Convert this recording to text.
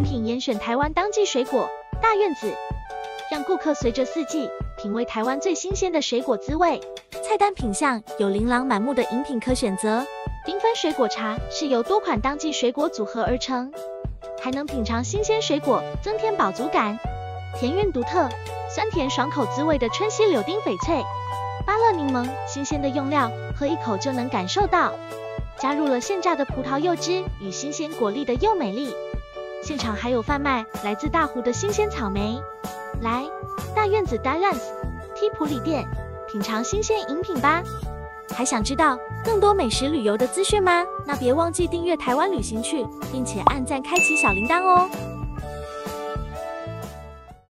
品严选台湾当季水果，大院子让顾客随着四季品味台湾最新鲜的水果滋味。菜单品项有琳琅满目的饮品可选择，缤纷水果茶是由多款当季水果组合而成，还能品尝新鲜水果，增添饱足感。甜韵独特，酸甜爽口滋味的春溪柳丁翡翠、芭乐柠檬，新鲜的用料，喝一口就能感受到。加入了现榨的葡萄柚汁与新鲜果粒的柚美丽。现场还有贩卖来自大湖的新鲜草莓。来，大院子 Darans 梯埔里店，品尝新鲜饮品吧。还想知道更多美食旅游的资讯吗？那别忘记订阅台湾旅行趣，并且按赞开启小铃铛哦。